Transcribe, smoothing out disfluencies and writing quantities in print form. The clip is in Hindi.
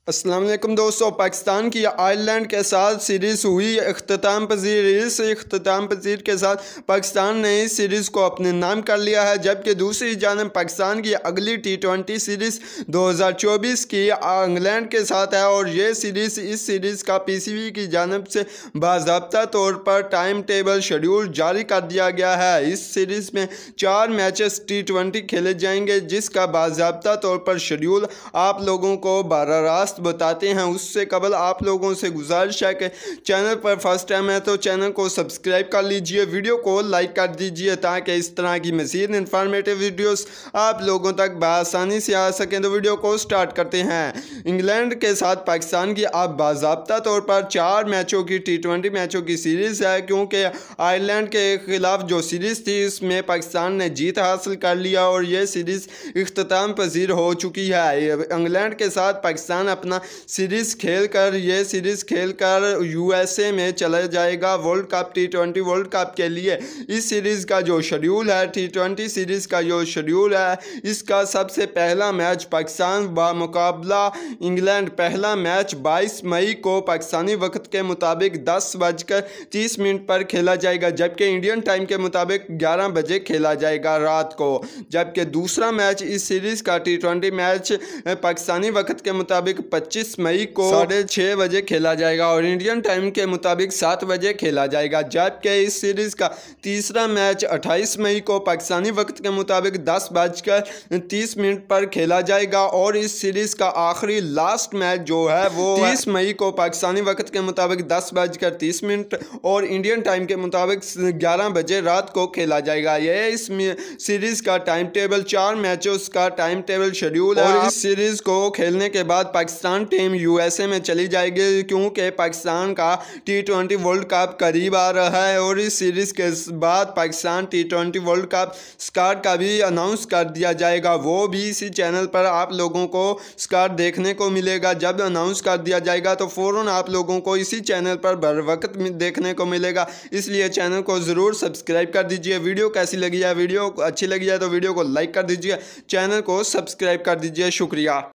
अस्सलाम वालेकुम दोस्तों, पाकिस्तान की आयरलैंड के साथ सीरीज़ हुई इख्तिताम पजीर। इस इख्तिताम पजीर के साथ पाकिस्तान ने इस सीरीज़ को अपने नाम कर लिया है, जबकि दूसरी जानब पाकिस्तान की अगली T20 सीरीज़ 2024 की इंग्लैंड के साथ है और ये सीरीज़ इस सीरीज़ का PCB की जानब से बाज़ाब्ता तौर पर टाइम टेबल शेड्यूल जारी कर दिया गया है। इस सीरीज़ में 4 मैचेस T20 खेले जाएंगे, जिसका बाज़ाब्ता तौर पर शेड्यूल आप लोगों को बराह रास्त बताते हैं। उससे कबल आप लोगों से गुजारिश है कि चैनल पर फर्स्ट टाइम है तो चैनल को सब्सक्राइब कर लीजिए, वीडियो को लाइक कर दीजिए ताकि इस तरह की मज़ीद इंफॉर्मेटिव वीडियोस आप लोगों तक बआसानी से आ सकें। तो वीडियो को स्टार्ट करते हैं। इंग्लैंड के साथ पाकिस्तान की अब बाज़ाब्ता तौर पर 4 मैचों की T20 मैचों की सीरीज़ है, क्योंकि आयरलैंड के खिलाफ जो सीरीज़ थी उसमें पाकिस्तान ने जीत हासिल कर लिया और यह सीरीज़ इख्तिताम पजीर हो चुकी है। इंग्लैंड के साथ पाकिस्तान अपना सीरीज़ खेल कर USA में चला जाएगा world cup T20 world cup के लिए। इस सीरीज़ का जो शेड्यूल है, T20 सीरीज़ का जो शेड्यूल है, इसका सबसे पहला मैच पाकिस्तान मुकाबला इंग्लैंड, पहला मैच 22 मई को पाकिस्तानी वक्त के मुताबिक 10:30 पर खेला जाएगा, जबकि इंडियन टाइम के मुताबिक 11 बजे खेला जाएगा रात को। जबकि दूसरा मैच इस सीरीज़ का T20 मैच पाकिस्तानी वक्त के मुताबिक 25 मई को 6:30 बजे खेला जाएगा और इंडियन टाइम के मुताबिक 7 बजे खेला जाएगा। जबकि इस सीरीज़ का तीसरा मैच 28 मई को पाकिस्तानी वक्त के मुताबिक 10:30 पर खेला जाएगा और इस सीरीज़ का आखिरी लास्ट मैच जो है वो 30 मई को पाकिस्तानी वक्त के मुताबिक 10:30 और इंडियन टाइम के मुताबिक 11 बजे रात को खेला जाएगा। यह इस सीरीज़ का टाइम टेबल, 4 मैचों का टाइम टेबल शेड्यूल है। और इस सीरीज़ को खेलने के बाद पाकिस्तान टीम USA में चली जाएगी, क्योंकि पाकिस्तान का T20 वर्ल्ड कप करीब आ रहा है और इस सीरीज़ के बाद Pakistan T20 world cup squad का भी अनाउंस कर दिया जाएगा। वो भी इसी चैनल पर आप लोगों को स्क्वाड देखने को मिलेगा। जब अनाउंस कर दिया जाएगा तो फ़ौरन आप लोगों को इसी चैनल पर बर वक्त देखने को मिलेगा, इसलिए चैनल को ज़रूर सब्सक्राइब कर दीजिए। वीडियो कैसी लगी है, वीडियो अच्छी लगी है तो वीडियो को लाइक कर दीजिए, चैनल को सब्सक्राइब कर दीजिए। शुक्रिया।